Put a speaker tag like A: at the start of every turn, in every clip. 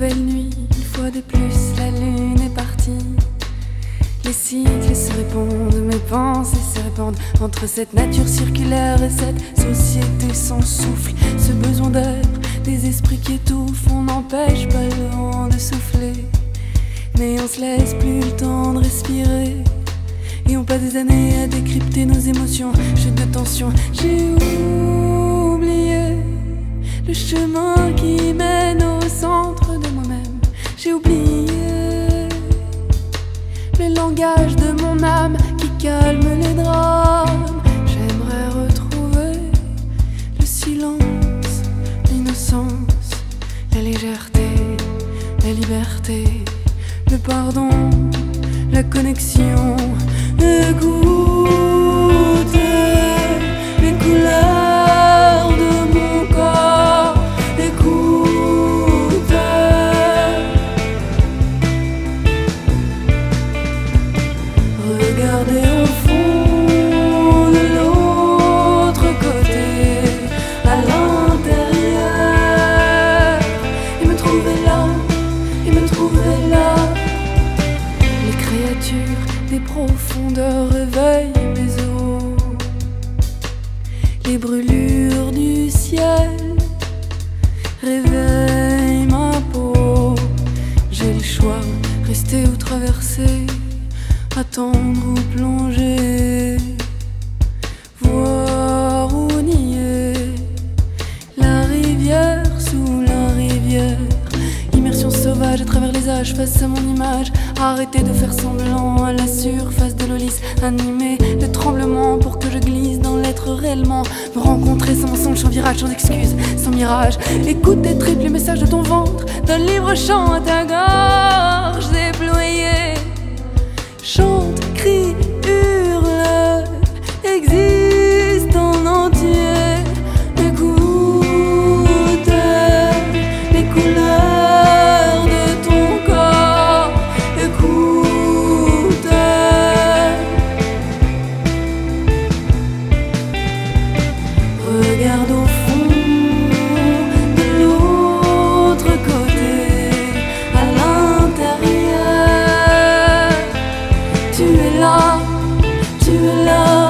A: nouvelle nuit, une fois de plus, la lune est partie. Les cycles se répondent, mes pensées se répandent entre cette nature circulaire et cette société sans souffle. Ce besoin d'air, des esprits qui étouffent, on n'empêche pas le vent de souffler. Mais on se laisse plus le temps de respirer. Et on passe des années à décrypter nos émotions. Chute de tension, j'ai oublié le chemin qui mène au centre de moi-même. J'ai oublié le langage de mon âme qui calme les drames. J'aimerais retrouver le silence, l'innocence, la légèreté, la liberté, le pardon, la connexion. Écoute les couleurs de mon corps, écoute. Regardez au fond de l'autre côté, à l'intérieur, et me trouver là, et me trouver là. Les créatures des profondeurs réveillent mes os. Les brûlures du ciel réveillent ma peau. J'ai le choix, rester ou traverser, attendre ou plonger, voir ou nier. La rivière sous la rivière, immersion sauvage à travers les âges face à mon image. Arrêtez de faire semblant à la surface de l'eau lisse, animer le tremblement pour que je glisse dans l'être réellement. Me rencontrer sans mensonge, sans virage, sans excuse, sans mirage. Écoute tes tripes, les messages de ton ventre, d'un libre chant à ta gorge déployée. Chante, crie, hurle, existe en entier. Écoute les couleurs de ton corps. Écoute. Regarde au fond de l'autre côté, à l'intérieur. Tu es là, tu es là.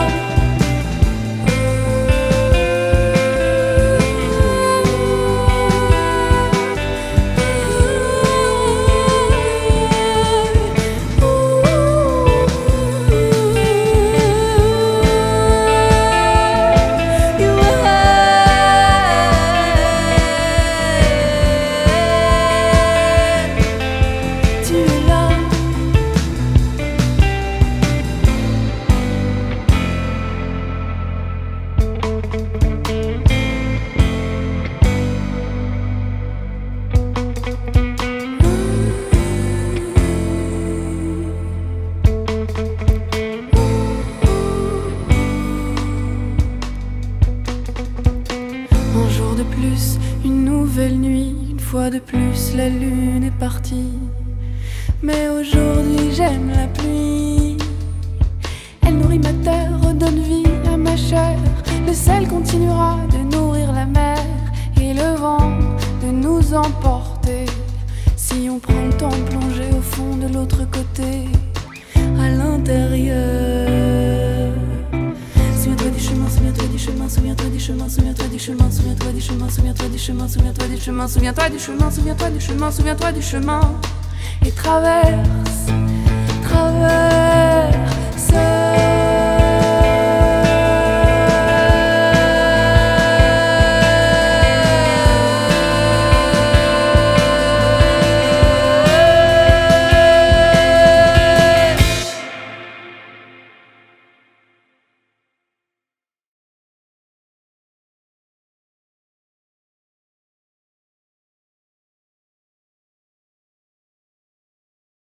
A: Un jour de plus, une nouvelle nuit, une fois de plus, la lune est partie. Mais aujourd'hui j'aime la pluie. Elle nourrit ma terre, redonne vie à ma chair. Le sel continuera de nourrir la mer et le vent de nous emporter. Si on prend le temps de plonger au fond de l'autre côté, à l'intérieur. Souviens-toi du chemin, souviens-toi du chemin, souviens-toi du chemin, souviens-toi du chemin, souviens-toi du chemin, souviens-toi du chemin, souviens-toi du chemin, souviens-toi du chemin, souviens-toi du chemin, souviens-toi du chemin. Et traverse, traverse.